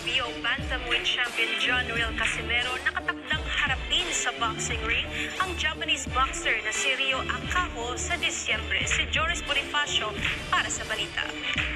WBO bantamweight champion John Casimero nakatakdang harapin sa boxing ring ang Japanese boxer na si Akaho sa Disyembre. Si Joris Bonifacio para sa balita.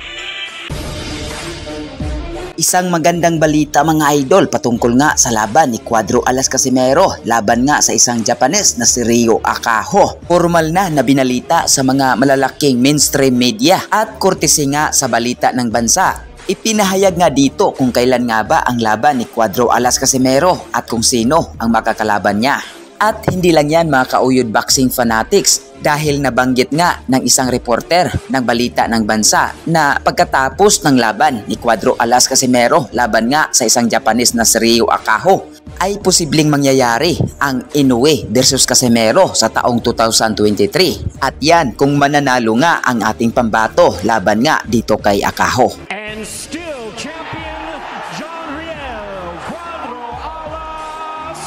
Isang magandang balita mga idol patungkol nga sa laban ni Quadro Alas Casimero laban nga sa isang Japanese na si Akaho. Formal na binalita sa mga malalaking mainstream media at kurtesi nga sa balita ng bansa. Ipinahayag nga dito kung kailan nga ba ang laban ni Quadro Alas Casimero at kung sino ang makakalaban niya. At hindi lang yan mga ka-Oyod boxing fanatics dahil nabanggit nga ng isang reporter ng balita ng bansa na pagkatapos ng laban ni Quadro Alas Casimero laban nga sa isang Japanese na si Akaho ay posibleng mangyayari ang Inoue versus Casimero sa taong 2023. At yan kung mananalo nga ang ating pambato laban nga dito kay Akaho. And still champion Quadro Alas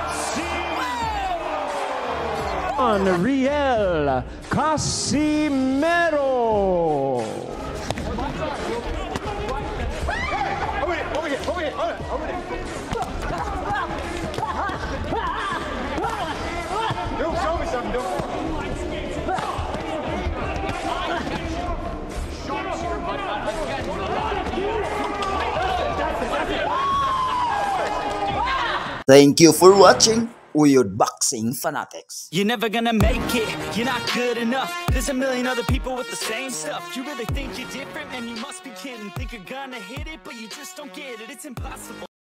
Casimero. Thank you for watching Oyod Boxing Fanatics. You're never gonna make it, you're not good enough. There's a million other people with the same stuff. You really think you're different, man, you must be kidding. Think you're gonna hit it, but you just don't get it, it's impossible.